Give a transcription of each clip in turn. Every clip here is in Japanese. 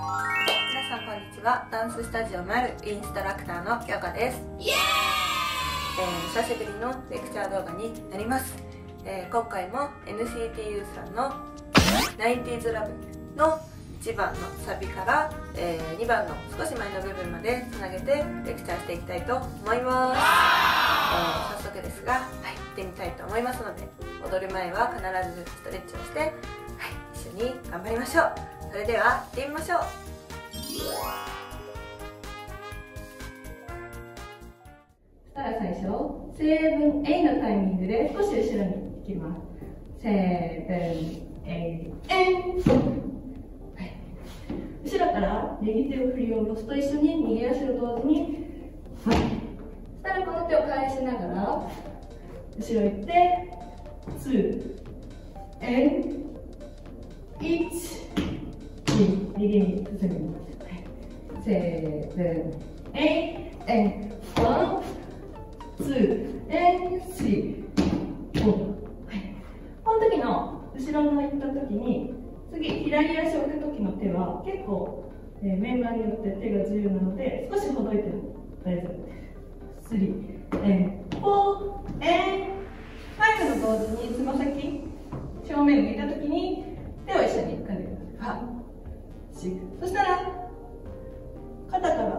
皆さんこんにちは。ダンススタジオマルインストラクターのヨカです。イエーイ、久しぶりのレクチャー動画になります。今回も NCTU さんの 90s Love の1番のサビから、2番の少し前の部分までつなげてレクチャーしていきたいと思います。早速ですが、行ってみたいと思いますので、踊る前は必ずストレッチをして、一緒に頑張りましょう。それでは行ってみましょう。 そしたら最初、7、8のタイミングで少し後ろに行きます。7、8、後ろから右手を振り下ろすと一緒に右足を同時に、そしたらこの手を返しながら後ろ行って、2、1、2、右に進みます。7、8、1、2、3、4。この時の後ろの行った時に、次、左足を置く時の手は結構、メンバーによって手が自由なので、少しほどいても大丈夫です。3、4、5の同時につま先、正面を向いた時に手を一緒に組んでください。そしたら、肩から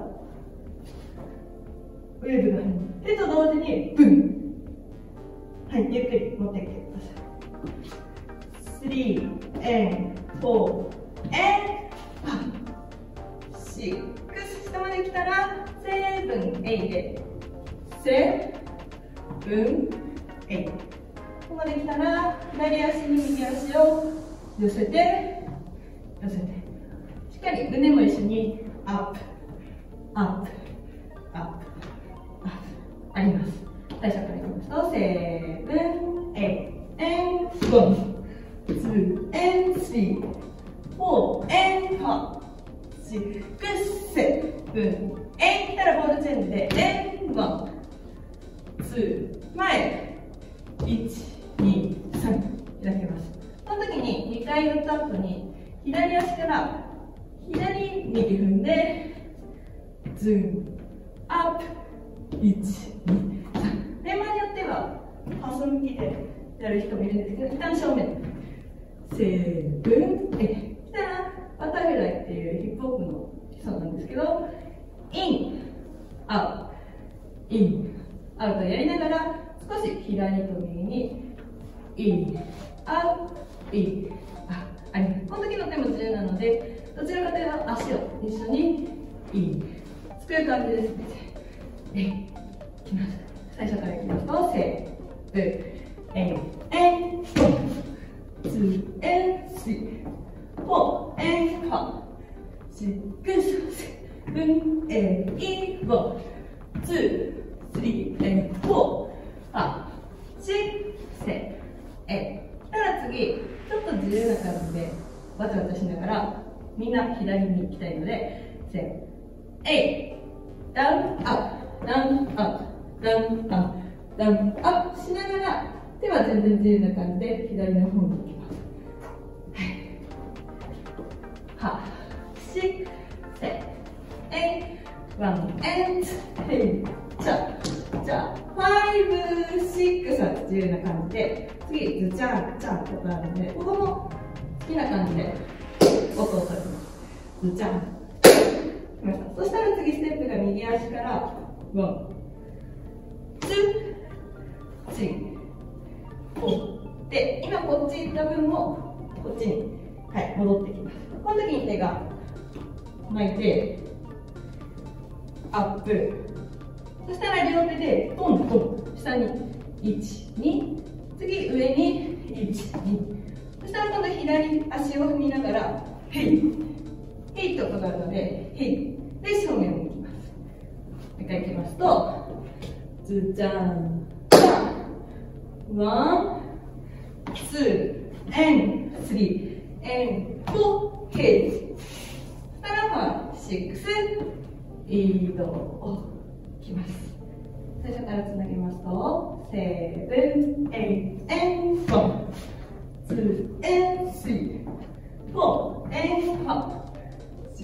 ウェーブが手と同時にブン。ゆっくり持ってきてください。3、4、5、6。下まで来たら、7、8で。7、8。ここまで来たら、左足に右足を寄せて、しっかり胸も一緒にアップ、アップ、アップ、アップ。あります。最初からいきますと、7、8、1、2、3、4、5、6、7、8。来たらボールチェンジで、1、2、前、1、2、3、開けます。この時に2回やった後に、左足から左右踏んで、ズーム、アップ、1、2、3。メンバーによっては、半分向きでやる人もいるんですけど、一旦正面。7、8。来たら、バタフライっていうヒップホップの基礎なんですけど、イン、アウト、イン、アウトやりながら、少し左と右に、イン、アウト、イン、あります。この時の手も自由なので、どちらかというと足を一緒に、イン、すくう感じですね。いきます。最初からいきますと、7、8、2、3、4、5、6、7、8、2、3、4、たら次、ちょっと自由な感じでわちゃわちゃしながら、みんな左に行きたいので、7、ダウン、アップ、ダウン、アップ、ダウン、アップ、ダウン、アップしながら、手は全然自由な感じで左の方に行きます。6、7、8、1、2、5、6は自由な感じで、次、ズチャン、チャンとかあるので、ここも好きな感じで音を取ります。ズチャン。そしたら次、ステップが右足から、1、2、3、4。で、今こっち行った分も、こっちに、戻ってきます。この時に手が巻いて、アップ。そしたら両手でトントン、下に1、2、次上に1、2。そしたら今度左足を踏みながら、ヘイ、ヘイと音があるので、ヘイ。で、正面を向きます。もう一回いきますと、ズチャン、チャン、1、2、3、4、ヘイ。そしたら6、移動。きます。最初からつなげますと、7、8、1、2、3、4、5、6、7、8、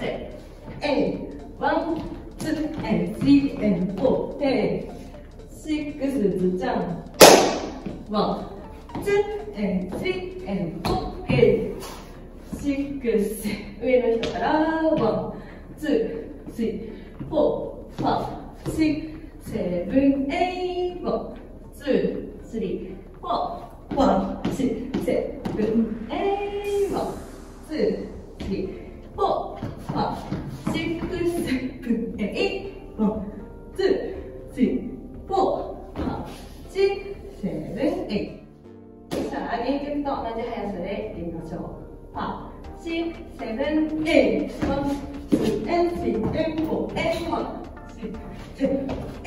8 1 2 and 3 and 4 8 6 jump 1 2 and 3 and 4 8 6 上の人から1 2 3 4 5 6 7 8 1 2 3 4 1 6 7 8 1 2 3 4 5 6 7 8 1 2 3 4 5 6 7 8さあ原曲と同じ速さでやってみましょう。5 6 7 8 1 2 and 3 and 4 and 1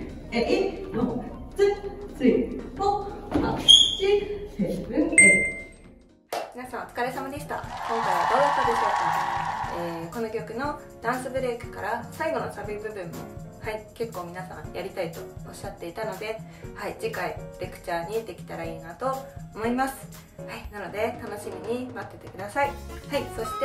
8、1、2、3、4、5、6、7、8。 皆さんお疲れ様でした。今回はどうだったでしょうか。この曲のダンスブレイクから最後のサビ部分も、結構皆さんやりたいとおっしゃっていたので、次回レクチャーにできたらいいなと思います。なので楽しみに待っててください。そして、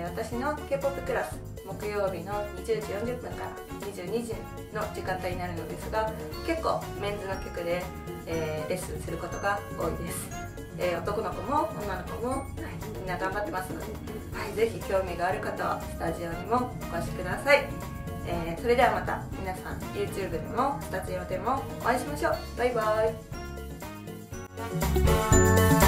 私の K-POP クラス木曜日の20時40分から22時の時間帯になるのですが、結構メンズの曲で、レッスンすることが多いです。男の子も女の子も、みんな頑張ってますので、ぜひ興味がある方はスタジオにもお越しください。それではまた皆さん YouTube でもスタジオでもお会いしましょう。バイバイ。